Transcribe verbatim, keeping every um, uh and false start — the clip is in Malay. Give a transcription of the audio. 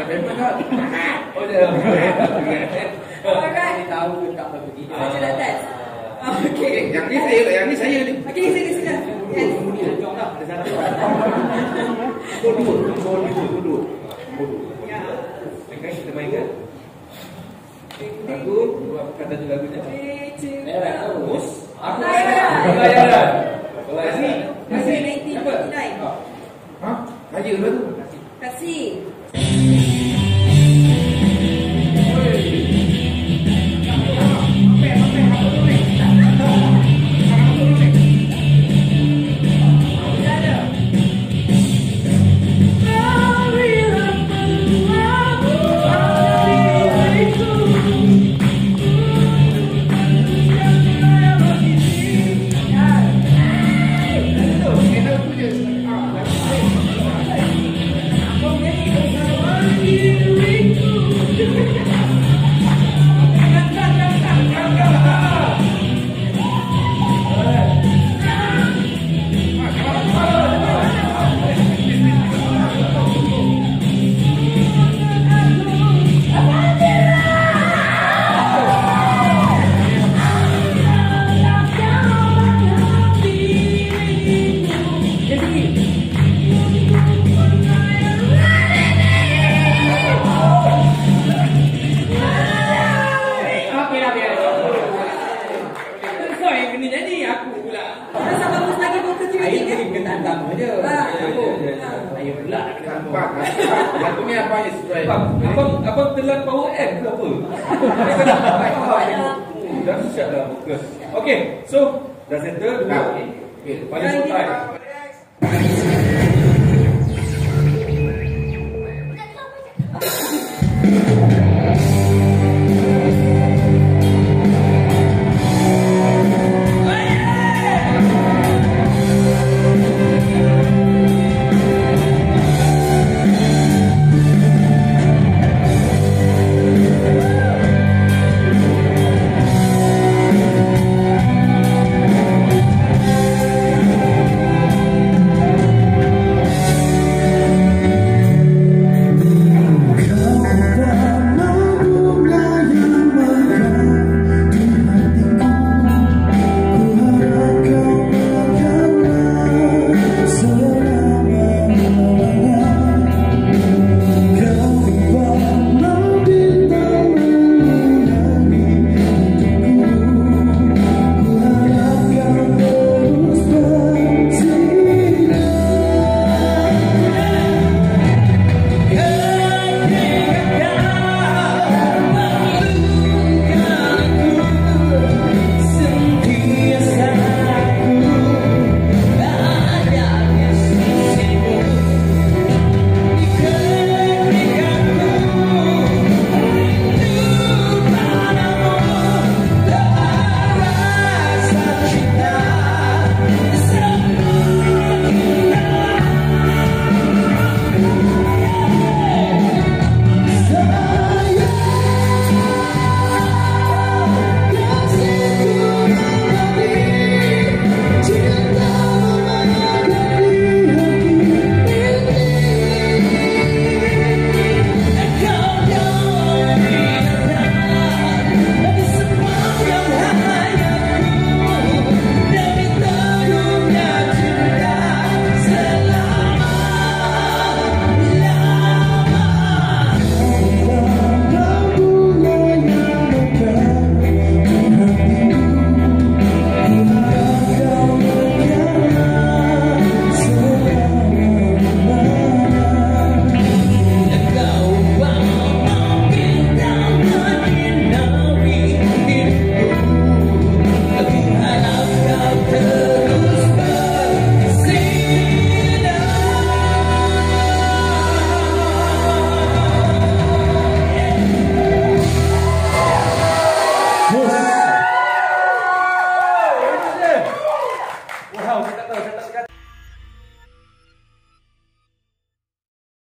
Memang kan? Oh, dah. Alright. Tahu ke tak apa begini. Macam dah test. Okay. Yang ni saya, yang ni saya ni. Okay, sini sini. Yes. Jom lah, ada sana. Bodoh, bodoh, bodoh. Bodoh. Ya. Mainkan, kita mainkan. Lagu, buat kata tu lagunya. Three, two, Eh, one. terus. Aku Layaran. Layaran. Layaran. Kasih nineteen fifty-nine. Ha? Raja tu. Kasih. Lagu ni apa je sesuai. Abang, abang telan power amp ke apa? Dah siap dah fokus. Okay, so dah settle dua. Okay, paling sultan. Next.